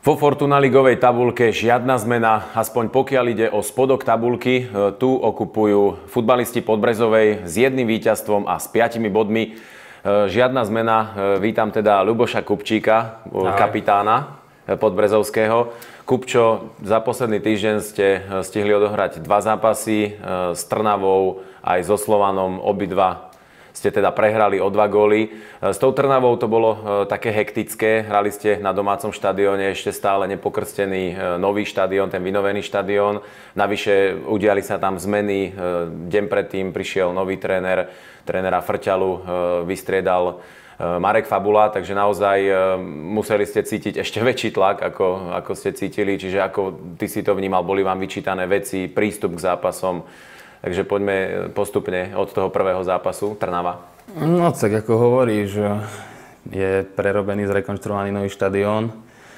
Vo Fortuna ligovej tabuľke žiadna zmena, aspoň pokiaľ ide o spodok tabuľky. Tu okupujú futbalisti Podbrezovej s jedným víťazstvom a s 5 bodmi. Žiadna zmena. Vítam teda Ľuboša Kupčíka, kapitána podbrezovského. Kupčo, za posledný týždeň ste stihli odohrať 2 zápasy s Trnavou aj so Slovanom, obidva ste teda prehrali o 2 góly. S tou Trnavou to bolo také hektické. Hrali ste na domácom štadióne, ešte stále nepokrstený nový štadión, ten vynovený štadión. Navyše udiali sa tam zmeny. Deň predtým prišiel nový trénera Frťalu vystriedal Marek Fabula, takže naozaj museli ste cítiť ešte väčší tlak, ako ste cítili. Čiže ako ty si to vnímal, boli vám vyčítané veci, prístup k zápasom. Takže poďme postupne od toho prvého zápasu. Trnava. No tak ako hovoríš, je prerobený, zrekonštruovaný nový štadión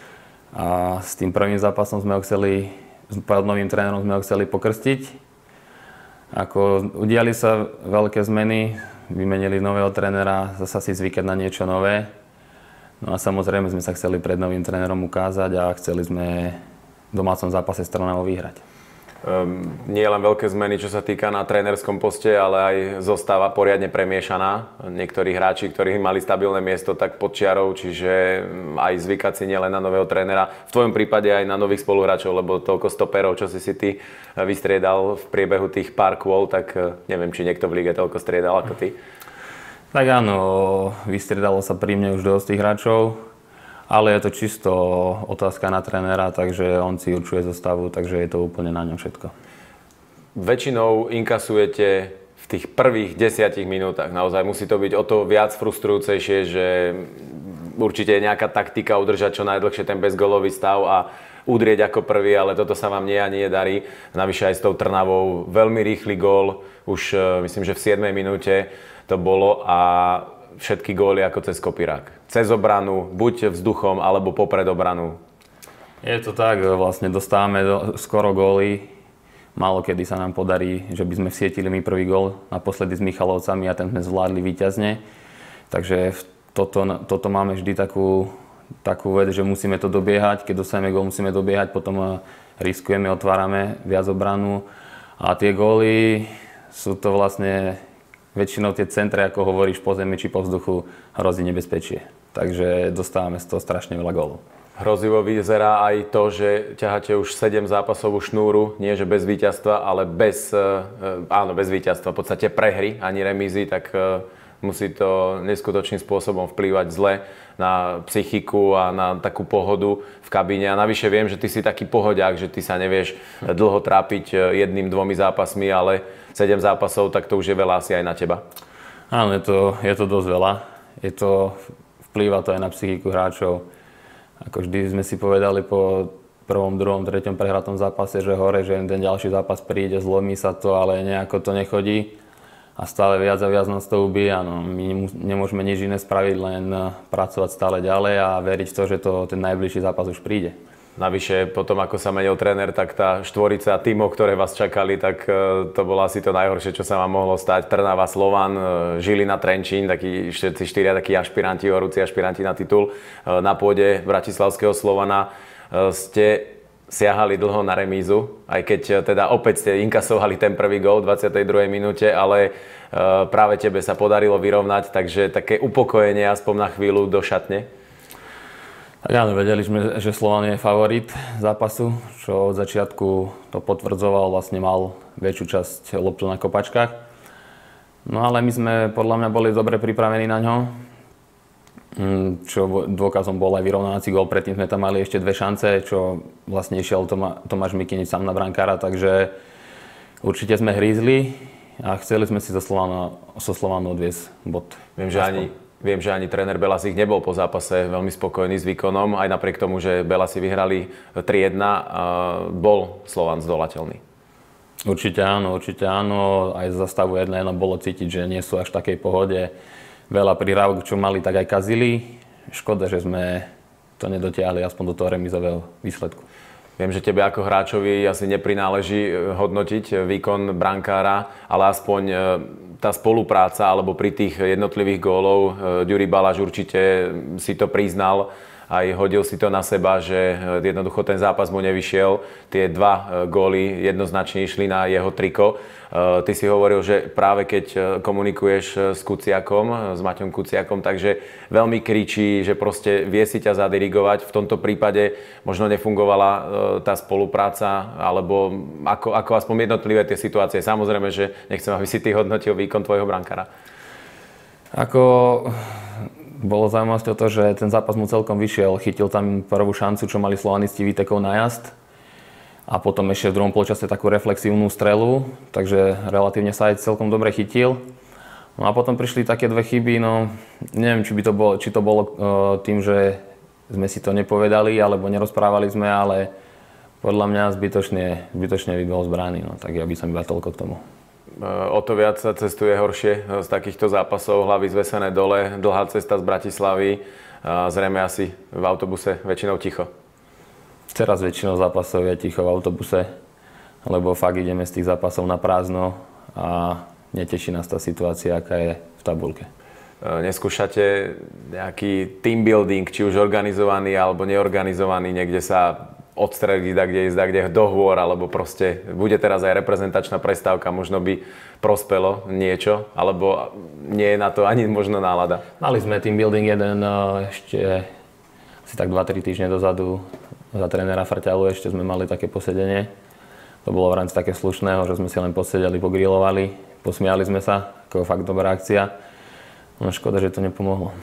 a s tým prvým zápasom sme ho chceli, s novým trénerom sme ho chceli pokrstiť. Ako udiali sa veľké zmeny, vymenili nového trénera, zasa si zvykať na niečo nové. No a samozrejme sme sa chceli pred novým trénerom ukázať a chceli sme v domácom zápase s Trnavou vyhrať. Nie len veľké zmeny, čo sa týka na trénerskom poste, ale aj zostava poriadne premiešaná. Niektorí hráči, ktorí mali stabilné miesto, tak pod čiarou, čiže aj zvykať si nielen na nového trénera. V tvojom prípade aj na nových spoluhráčov, lebo toľko stoperov, čo si ty vystriedal v priebehu tých pár kôl, tak neviem, či niekto v lige toľko striedal ako ty. Tak áno, vystriedalo sa pri mne už dosť tých hráčov. Ale je to čisto otázka na trénera, takže on si určuje zostavu, takže je to úplne na ňom všetko. Väčšinou inkasujete v tých prvých 10 minútach. Naozaj musí to byť o to viac frustrujúcejšie, že určite je nejaká taktika udržať čo najdlhšie ten bezgólový stav a udrieť ako prvý, ale toto sa vám nie darí. Navyše aj s tou Trnavou veľmi rýchly gól, už myslím, že v 7. minúte to bolo a všetky góly ako cez kopírák. Cez obranu, buď vzduchom, alebo popred obranu. Je to tak, vlastne dostávame skoro góly. Málo kedy sa nám podarí, že by sme vsietili my prvý gól. Naposledy s Michalovcami a ten sme zvládli víťazne. Takže toto máme vždy takú vec, že musíme to dobiehať. Keď dostaneme gól, musíme dobiehať, potom riskujeme, otvárame viac obranu. A tie góly sú to vlastne väčšinou tie centre, ako hovoríš, po zemi či po vzduchu, hrozí nebezpečie. Takže dostávame z toho strašne veľa gólov. Hrozivo vyzerá aj to, že ťaháte už 7 zápasovú šnúru, nie že bez víťazstva, ale bez víťazstva, v podstate prehry, ani remízy, tak musí to neskutočným spôsobom vplývať zle na psychiku a na takú pohodu v kabíne. A navyše viem, že ty si taký pohodiak, že ty sa nevieš dlho trápiť 1-2 zápasmi, ale 7 zápasov, tak to už je veľa asi aj na teba. Áno, je to dosť veľa. Vplýva to aj na psychiku hráčov. Ako vždy sme si povedali po prvom, druhom, treťom prehratom zápase, že hore, že ten ďalší zápas príde, zlomí sa to, ale nejako to nechodí. A stále viac a viac nás to ubíja. No, my nemôžeme nič iné spraviť, len pracovať stále ďalej a veriť v to, že ten najbližší zápas už príde. Navyše, potom ako sa menil tréner, tak tá štvorica tímov, ktoré vás čakali, tak to bolo asi to najhoršie, čo sa vám mohlo stať. Trnava, Slovan, Žilina, Trenčín, takí všetci 4 takí ašpiranti, horúci ašpiranti na titul. Na pôde bratislavského Slovana ste siahali dlho na remízu, aj keď teda opäť ste inkasovali ten prvý gól v 22. minúte, ale práve tebe sa podarilo vyrovnať, takže také upokojenie aspoň na chvíľu do šatne. Tak áno, vedeli sme, že Slovan je favorit zápasu, čo od začiatku to potvrdzoval, vlastne mal väčšiu časť loptu na kopačkách. No ale my sme podľa mňa boli dobre pripravení na ňo, čo dôkazom bol aj vyrovnávací gól. Predtým sme tam mali ešte 2 šance, čo vlastne išiel Tomáš Mikinič sám na brankára, takže určite sme hrízli a chceli sme si so Slovanom odviesť bod. Viem, že ani tréner Belasich nebol po zápase veľmi spokojný s výkonom, aj napriek tomu, že Belasi vyhrali 3-1, bol Slovan zdolateľný. Určite áno, aj za stavu 1-1 bolo cítiť, že nie sú až v takej pohode. Veľa prihrávok, čo mali, tak aj kazili. Škoda, že sme to nedotiahli aspoň do toho remízového výsledku. Viem, že tebe ako hráčovi asi neprináleží hodnotiť výkon brankára, ale aspoň tá spolupráca alebo pri tých jednotlivých gólov, Ďuri Balaš určite si to priznal aj hodil si to na seba, že jednoducho ten zápas mu nevyšiel. Tie 2 góly jednoznačne išli na jeho triko. Ty si hovoril, že práve keď komunikuješ s Kuciakom, s Maťom Kuciakom, takže veľmi kričí, že proste vie si ťa zadirigovať. V tomto prípade možno nefungovala tá spolupráca, alebo ako aspoň jednotlivé tie situácie. Samozrejme, že nechcem, aby si ty hodnotil výkon tvojho brankára. Bolo zaujímavosťou to, že ten zápas mu celkom vyšiel. Chytil tam prvú šancu, čo mali slovanisti výtekov na jazd. A potom ešte v druhom polčase takú reflexívnu strelu, takže relatívne sa aj celkom dobre chytil. No a potom prišli také 2 chyby, no neviem, či to bolo tým, že sme si to nepovedali, alebo nerozprávali sme, ale podľa mňa zbytočne vybehol z brány, no tak ja by som iba toľko k tomu. O to viac sa cestuje horšie z takýchto zápasov, hlavy zvesené dole, dlhá cesta z Bratislavy, zrejme asi v autobuse väčšinou ticho. Teraz väčšinou zápasov je ticho v autobuse, lebo fakt ideme z tých zápasov na prázdno a neteší nás tá situácia, aká je v tabuľke. Neskúšate nejaký team building, či už organizovaný alebo neorganizovaný, niekde sa odstreliť, kde dohôr, alebo proste bude teraz aj reprezentačná prestávka, možno by prospelo niečo, alebo nie je na to ani možno nálada? Mali sme team building jeden ešte asi tak 2-3 týždne dozadu. Za trénera Frťalu ešte sme mali také posedenie. To bolo v rámci také slušného, že sme si len posedeli, pogrilovali, posmiali sme sa, ako fakt dobrá akcia. No škoda, že to nepomohlo.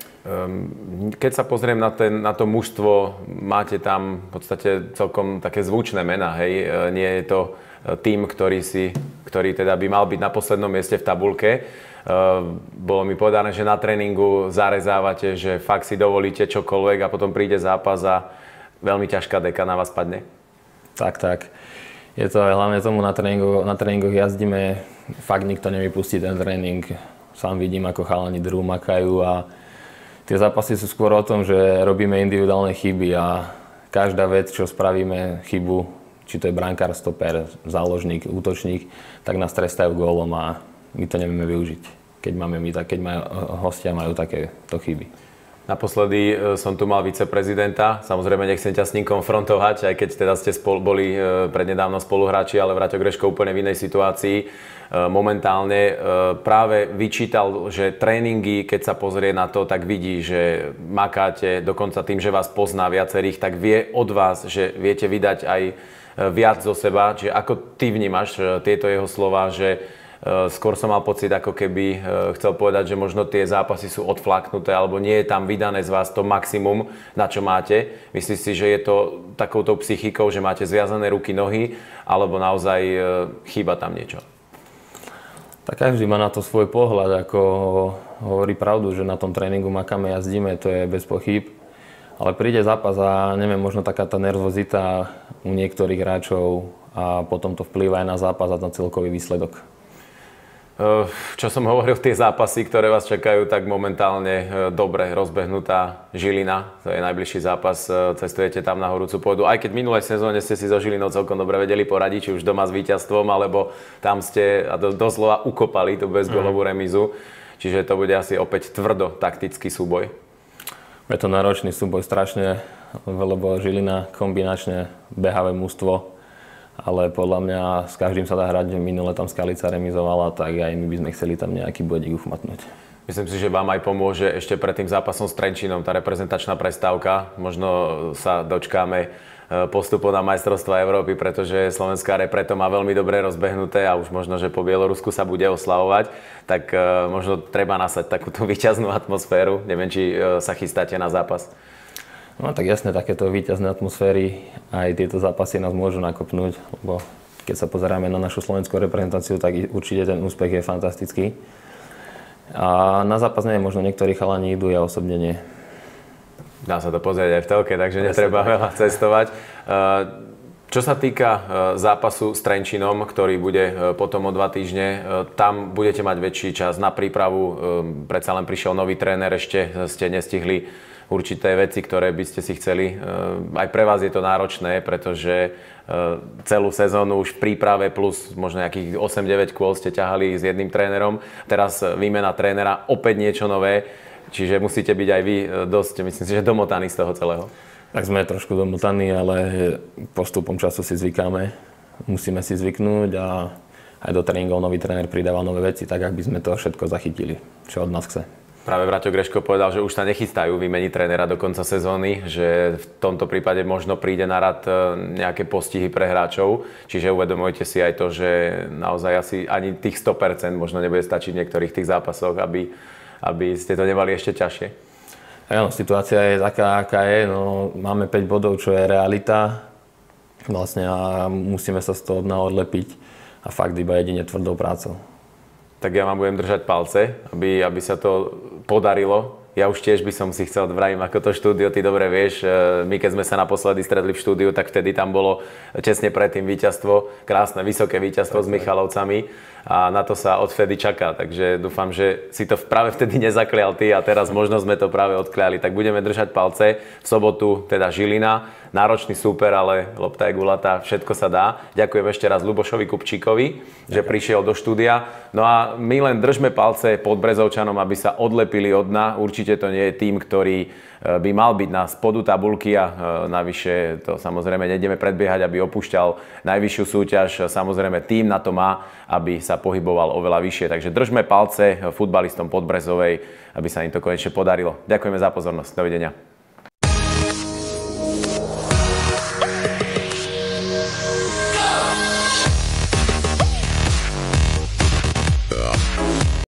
Keď sa pozriem na to mužstvo, máte tam v podstate celkom také zvučné mená, hej? Nie je to tým, ktorý teda by mal byť na poslednom mieste v tabuľke. Bolo mi povedané, že na tréningu zarezávate, že fakt si dovolíte čokoľvek a potom príde zápas a veľmi ťažká deka na vás padne? Tak. Je to aj hlavne tomu na tréningoch jazdíme, fakt nikto nevypustí ten tréning. Sám vidím, ako chalani drú, makajú a tie zápasy sú skôr o tom, že robíme individuálne chyby a každá vec, čo spravíme chybu, či to je brankár, stoper, záložník, útočník, tak nás trestajú gólom a my to nevieme využiť, keď hostia majú takéto chyby. Naposledy som tu mal viceprezidenta, samozrejme nechcem ťa s ním konfrontovať, aj keď teda ste boli prednedávno spoluhráči, ale Vraťo Greško úplne v inej situácii. Momentálne práve vyčítal, že tréningy, keď sa pozrie na to, tak vidí, že makáte, dokonca tým, že vás pozná viacerých, tak vie od vás, že viete vydať aj viac zo seba. Čiže ako ty vnímaš tieto jeho slova, že skôr som mal pocit, ako keby chcel povedať, že možno tie zápasy sú odflaknuté alebo nie je tam vydané z vás to maximum, na čo máte. Myslíš si, že je to takouto psychikou, že máte zviazané ruky, nohy, alebo naozaj chýba tam niečo? Tak každý má na to svoj pohľad, ako hovorí pravdu, že na tom tréningu makáme, jazdíme, to je bez pochyb. Ale príde zápas a neviem, možno taká tá nervozita u niektorých hráčov a potom to vplýva aj na zápas a na celkový výsledok. Čo som hovoril, tie zápasy, ktoré vás čakajú, tak momentálne dobre rozbehnutá Žilina. To je najbližší zápas, cestujete tam na horúcu pôdu. Aj keď v minulej sezóne ste si so Žilinou celkom dobre vedeli poradiť, či už doma s víťazstvom, alebo tam ste doslova ukopali tú bezgólovú remízu. Čiže to bude asi opäť tvrdo taktický súboj. Je to náročný súboj strašne, lebo Žilina kombinačne behavé mužstvo. Ale podľa mňa s každým sa dá hrať, minule tam Skalica remizovala, tak aj my by sme chceli tam nejaký bodík uchmatnúť. Myslím si, že vám aj pomôže ešte pred tým zápasom s Trenčínom tá reprezentačná prestávka. Možno sa dočkáme postupu na majstrovstvá Európy, pretože slovenská repre to má veľmi dobre rozbehnuté a už možno, že po Bielorusku sa bude oslavovať. Tak možno treba nasať takúto víťaznú atmosféru. Neviem, či sa chystáte na zápas. No tak jasne, takéto víťazné atmosféry, aj tieto zápasy nás môžu nakopnúť, lebo keď sa pozeráme na našu slovenskú reprezentáciu, tak určite ten úspech je fantastický. A na zápas neviem, možno niektorí chalani idú, ja osobne nie. Dá sa to pozrieť aj v telke, takže netreba veľa cestovať. Čo sa týka zápasu s Trenčínom, ktorý bude potom o 2 týždne, tam budete mať väčší čas na prípravu. Predsa len prišiel nový tréner, ešte ste nestihli určité veci, ktoré by ste si chceli. Aj pre vás je to náročné, pretože celú sezónu už v príprave plus možno nejakých 8-9 kôl ste ťahali s jedným trénerom. Teraz výmena trénera, opäť niečo nové. čiže musíte byť aj vy dosť, myslím si, že domotaní z toho celého. Tak sme trošku domotaní, ale postupom času si zvykáme. Musíme si zvyknúť a aj do tréningov nový tréner pridáva nové veci, tak aby sme to všetko zachytili, čo od nás chce. Práve Braťo Greško povedal, že už sa nechystajú vymeniť trénera do konca sezóny, že v tomto prípade možno príde na rad nejaké postihy pre hráčov, čiže uvedomujte si aj to, že naozaj asi ani tých 100% možno nebude stačiť v niektorých tých zápasoch, aby ste to nemali ešte ťažšie. Áno, situácia je taká, aká je. No, máme 5 bodov, čo je realita. Vlastne a musíme sa z toho dna odlepiť. A fakt iba jedine tvrdou prácou. Tak ja vám budem držať palce, aby sa to podarilo. Ja už tiež by som si chcel, vravím, ako to štúdio, ty dobre vieš, my keď sme sa naposledy stretli v štúdiu, tak vtedy tam bolo tesne predtým víťazstvo, krásne, vysoké víťazstvo s Michalovcami a na to sa odvtedy čaká, takže dúfam, že si to práve vtedy nezaklial ty a teraz možno sme to práve odkliali, tak budeme držať palce. V sobotu teda Žilina, náročný súper, ale lopta je gulatá, všetko sa dá. Ďakujem ešte raz Ľubošovi Kupčíkovi, že prišiel do štúdia. No a my len držme palce Podbrezovčanom, aby sa odlepili od dna. Určite to nie je tým, ktorý by mal byť na spodu tabuľky a navyše to samozrejme nejdeme predbiehať, aby opúšťal najvyššiu súťaž. Samozrejme tým na to má, aby sa pohyboval oveľa vyššie. Takže držme palce futbalistom Podbrezovej, aby sa im to konečne podarilo. Ďakujeme za pozornosť. Dovidenia.